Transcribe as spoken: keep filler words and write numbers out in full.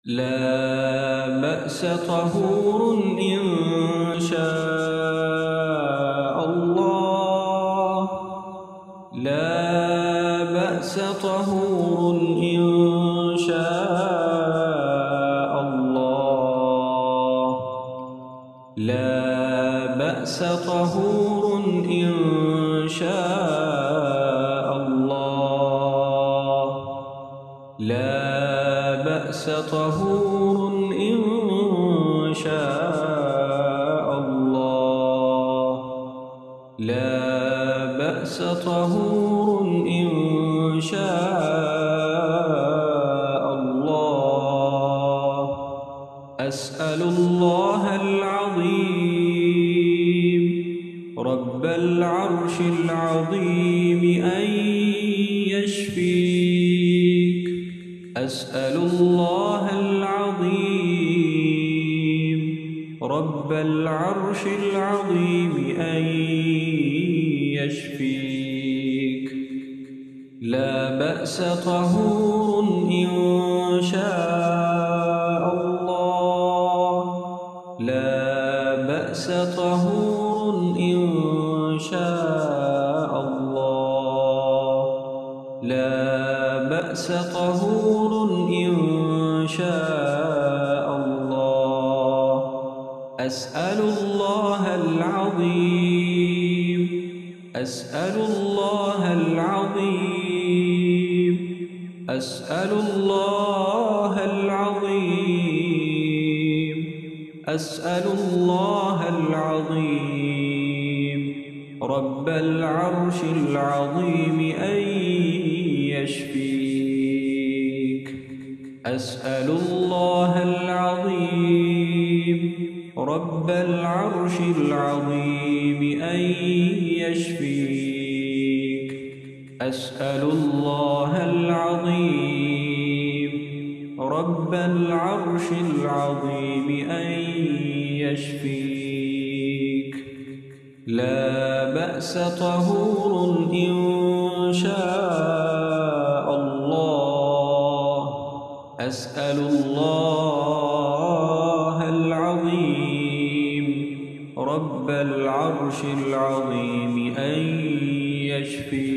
لا بأس طهور إن شاء الله. لا بأس طهور إن شاء الله. لا بأس طهور إن شاء الله. لا بأس طهور إن شاء الله. لا بأس طهور إن شاء الله. أسأل الله العظيم رب العرش العظيم أن يشفيك. أسأل الله العظيم رب العرش العظيم أن يشفيك. لا بأس طهور إن شاء الله. لا بأس طهور إن شاء الله. لا بأس طهور إن شاء الله. أسأل الله العظيم أسأل الله العظيم أسأل الله العظيم أسأل الله العظيم رب العرش العظيم أن يشفيك. أسأل الله العظيم رب العرش العظيم أن يشفيك. أسأل الله العظيم رب العرش العظيم أن يشفيك. لا بأس طهور إن شاء الله. أسأل الله العظيم رب العرش العظيم أن يشفيك.